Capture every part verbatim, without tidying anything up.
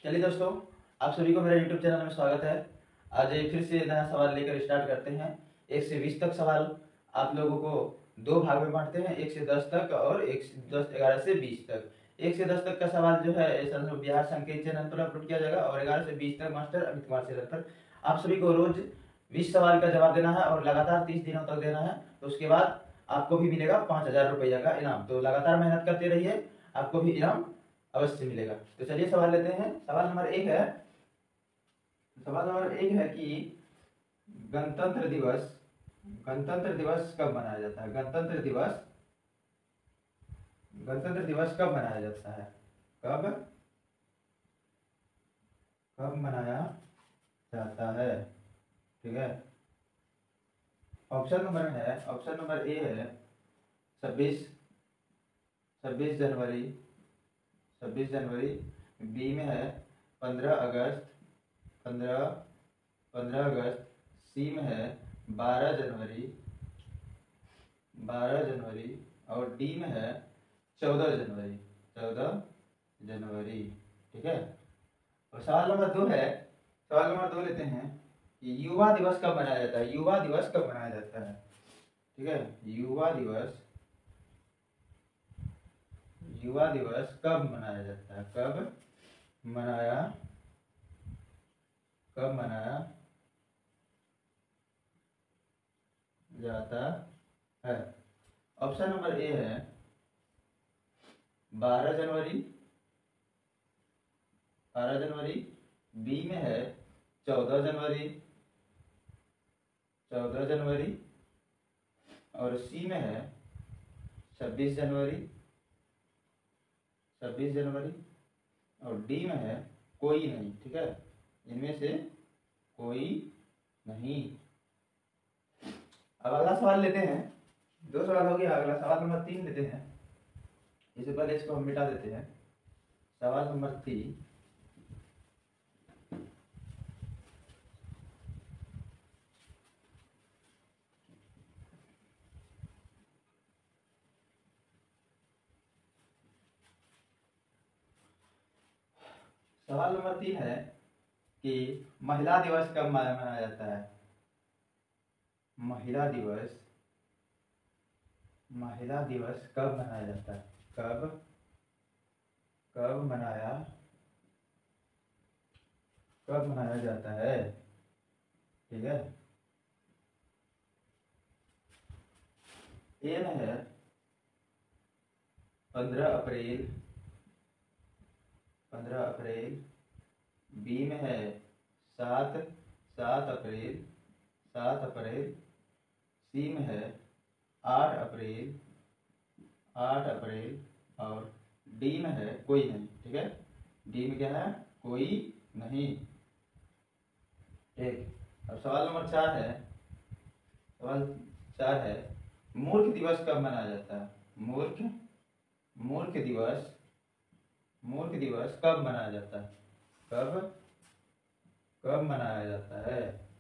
चलिए दोस्तों, आप सभी को मेरा यूट्यूब चैनल में स्वागत है। आज एक फिर से नया सवाल लेकर स्टार्ट करते हैं। एक से बीस तक सवाल आप लोगों को दो भाग में बांटते हैं, एक से दस तक और एक से दस ग्यारह से बीस तक। एक से दस तक का सवाल जो है ऐसा बिहार संकेत चैनल पर अपलोड किया जाएगा और ग्यारह से बीस तक मास्टर अमित कुमार चैनल पर। आप सभी को रोज बीस सवाल का जवाब देना है और लगातार तीस दिनों तक देना है। तो उसके बाद आपको भी मिलेगा पाँच हजार रुपया का इनाम। तो लगातार मेहनत करते रहिए, आपको भी इनाम अवश्य मिलेगा। तो चलिए सवाल लेते हैं। सवाल नंबर एक है सवाल नंबर एक है कि गणतंत्र दिवस गणतंत्र दिवस कब मनाया जाता है। गणतंत्र दिवस गणतंत्र दिवस कब मनाया जाता है। कब कब मनाया जाता है। ठीक है। ऑप्शन नंबर है ऑप्शन नंबर ए है छब्बीस छब्बीस जनवरी छब्बीस जनवरी। बी में है पंद्रह अगस्त पंद्रह पंद्रह अगस्त। सी में है बारह जनवरी बारह जनवरी। और डी में है चौदह जनवरी चौदह जनवरी। ठीक है। और सवाल नंबर दो है सवाल नंबर दो लेते हैं कि युवा दिवस कब मनाया जाता है। युवा दिवस कब मनाया जाता है। ठीक है। युवा दिवस युवा दिवस कब मनाया जाता है। कब मनाया कब मनाया जाता है। ऑप्शन नंबर ए है बारह जनवरी बारह जनवरी। बी में है चौदह जनवरी चौदह जनवरी। और सी में है छब्बीस जनवरी छब्बीस जनवरी। और डी में है कोई नहीं। ठीक है। इनमें से कोई नहीं। अब अगला सवाल लेते हैं। दो सवाल हो गया, अगला सवाल नंबर तीन लेते हैं। इससे पहले इसको हम मिटा देते हैं। सवाल नंबर तीन सवाल नंबर तीन है कि महिला दिवस कब मनाया जाता है। महिला दिवस महिला दिवस कब मनाया जाता है। कब कब मनाया कब मनाया जाता है। ठीक है। ए में है पंद्रह अप्रैल पंद्रह अप्रैल। बी में है सात सात अप्रैल सात अप्रैल। सी में है आठ अप्रैल आठ अप्रैल। और डी में है कोई नहीं। ठीक है। डी में क्या है, कोई नहीं। ठीक। अब सवाल नंबर चार है सवाल चार है मूर्ख दिवस कब मनाया जाता है। मूर्ख मूर्ख दिवस मूर्ख दिवस कब मनाया जाता है। कब कब मनाया जाता है।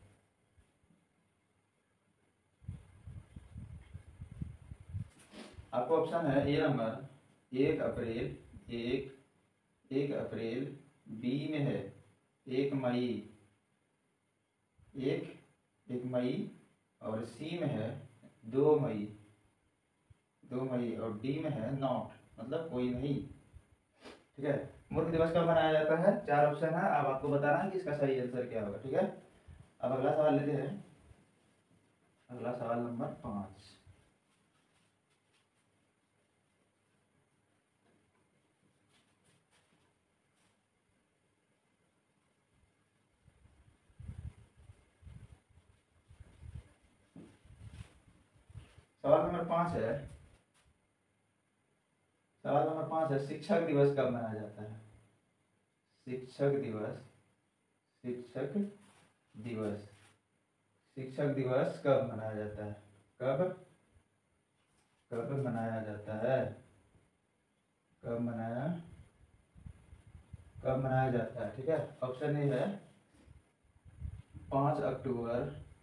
आपको ऑप्शन है ए नंबर एक अप्रैल एक एक अप्रैल। बी में है एक मई एक एक मई। और सी में है दो मई दो मई। और डी में है नॉट, मतलब कोई नहीं। ठीक है। मूर्ख दिवस कब मनाया जाता है। चार ऑप्शन है, अब आपको बताना है कि इसका सही आंसर क्या होगा। ठीक है। अब अगला सवाल लेते हैं। अगला सवाल नंबर पांच। सवाल नंबर पांच है सवाल नंबर पांच है शिक्षक दिवस कब मनाया जाता है। शिक्षक दिवस शिक्षक दिवस शिक्षक दिवस कब मनाया जाता है। कब कब मनाया जाता है। कब मनाया कब मनाया जाता है। ठीक है। ऑप्शन ए है पाँच अक्टूबर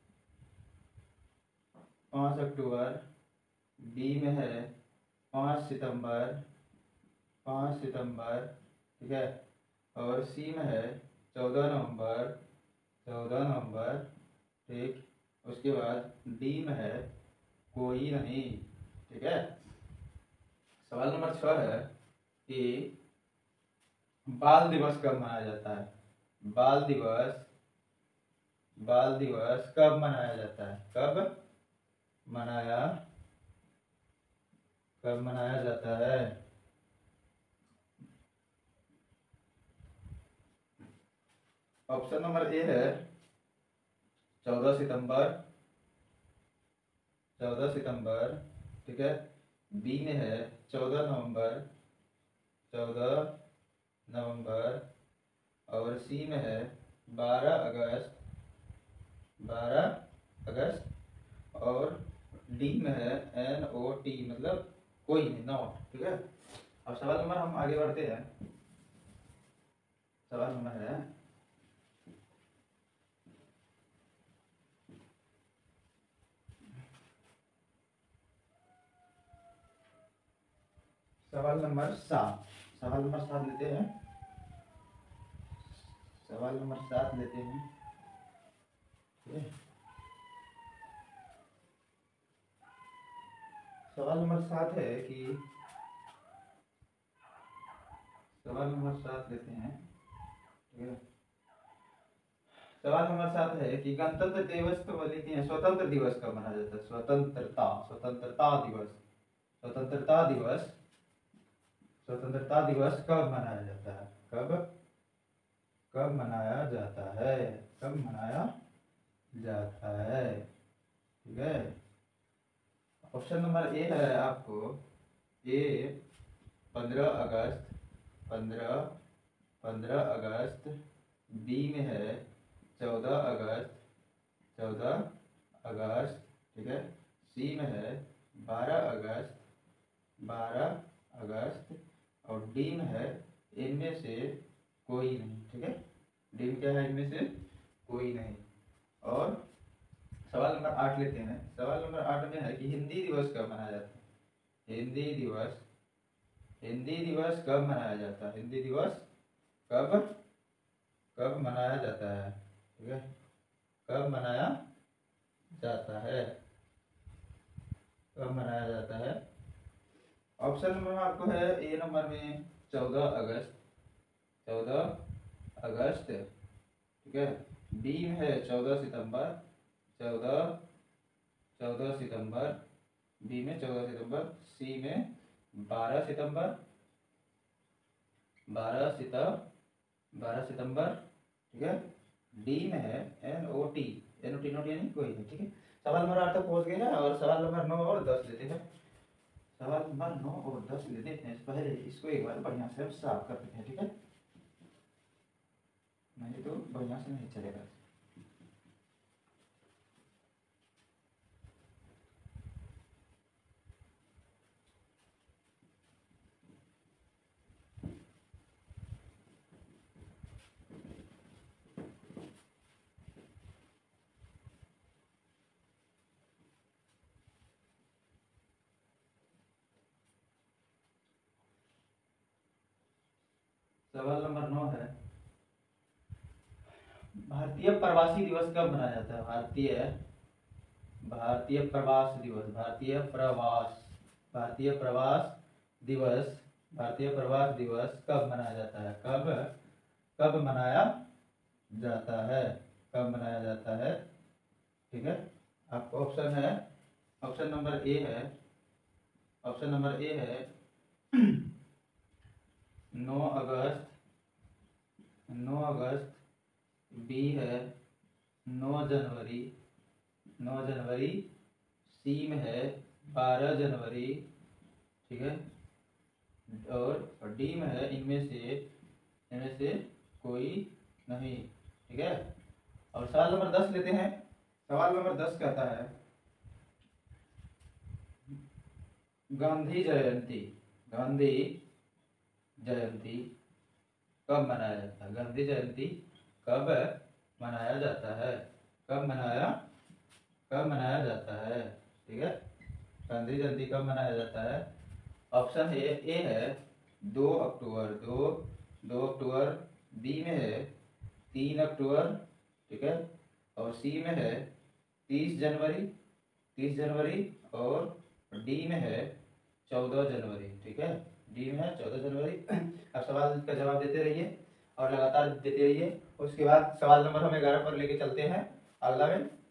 पाँच अक्टूबर। बी में है पाँच सितंबर पाँच सितंबर। ठीक है। और सी में है चौदह नवंबर, चौदह नवंबर, ठीक। उसके बाद डी में है कोई नहीं, ठीक है। सवाल नंबर छह है कि बाल दिवस कब मनाया जाता है? बाल दिवस, बाल दिवस कब मनाया जाता है? कब मनाया कब मनाया जाता है? ऑप्शन नंबर ए है चौदह सितंबर, चौदह सितंबर, ठीक है। बी में है चौदह नवंबर, चौदह नवंबर, और सी में है बारह अगस्त, बारह अगस्त, और डी में है एन ओ टी, मतलब कोई नहीं, नॉट, ठीक है। अब सवाल नंबर हम आगे बढ़ते हैं। सवाल नंबर है सवाल नंबर सात। सवाल नंबर सात लेते हैं। सवाल नंबर सात लेते हैं, ठीक है। सवाल नंबर सात है कि सवाल नंबर सात लेते हैं, ठीक है। सवाल नंबर सात है कि गणतंत्र दिवस कब लिखते हैं? स्वतंत्र दिवस कब मनाया जाता है? स्वतंत्रता, स्वतंत्रता दिवस, स्वतंत्रता दिवस, स्वतंत्रता दिवस कब मनाया जाता है? कब कब मनाया जाता है? कब मनाया जाता है, ठीक है। ऑप्शन नंबर ए है आपको ए पंद्रह अगस्त, पंद्रह पंद्रह अगस्त। बी में है चौदह अगस्त, चौदह अगस्त, ठीक है। सी में है बारह अगस्त, बारह अगस्त, और डी में है इनमें से कोई नहीं, ठीक है। डी में क्या है? इनमें से कोई नहीं। और सवाल नंबर आठ लेते हैं। सवाल नंबर आठ में है कि हिंदी दिवस कब मनाया जाता है? हिंदी दिवस, हिंदी दिवस कब मनाया जाता है? हिंदी दिवस कब कब मनाया जाता है, ठीक है। कब मनाया जाता है? कब मनाया जाता है? ऑप्शन नंबर में आपको है ए नंबर में चौदह अगस्त, चौदह अगस्त, ठीक है। बी में है चौदह सितंबर, चौदह चौदह सितंबर, बी में चौदह सितंबर। सी में बारह सितंबर, बारह सितंबर, बारह सितंबर, ठीक है। डी में है N O T, N O T, not यानी कोई नहीं, ठीक है। सवाल नंबर आठ तक पहुंच गए हैं और सवाल नंबर नौ और दस लेते हैं। सवाल नंबर नौ और दस लेते हैं। पहले इसको एक बार बढ़िया से हम साफ कर देते हैं, ठीक है। नहीं तो बढ़िया से नहीं चलेगा। सवाल नंबर नौ है भारतीय प्रवासी दिवस कब मनाया जाता है? भारतीय भारतीय प्रवास दिवस, भारतीय प्रवास, भारतीय प्रवास दिवस, भारतीय प्रवास दिवस कब मनाया जाता है? कब कब मनाया जाता है? कब मनाया जाता है, ठीक है। आपको ऑप्शन है, ऑप्शन नंबर ए है, ऑप्शन नंबर ए है नौ अगस्त, नौ अगस्त। बी है नौ जनवरी, नौ जनवरी। सी में है बारह जनवरी, ठीक है। और डी में है इनमें से इनमें से कोई नहीं, ठीक है। और सवाल नंबर दस लेते हैं। सवाल नंबर दस कहता है गांधी जयंती, गांधी जयंती कब मनाया जाता है? गांधी जयंती कब मनाया जाता है? कब मनाया कब मनाया जाता है, ठीक है। गांधी जयंती कब मनाया जाता है? ऑप्शन ए ए है दो अक्टूबर, दो दो अक्टूबर बी में है तीन अक्टूबर, ठीक है, और सी में है तीस जनवरी, तीस जनवरी, और डी में है चौदह जनवरी, ठीक है, डी में है चौदह जनवरी। अब सवाल का जवाब देते रहिए और लगातार देते रहिए। उसके बाद सवाल नंबर हम ग्यारह पर लेके चलते हैं अगला में।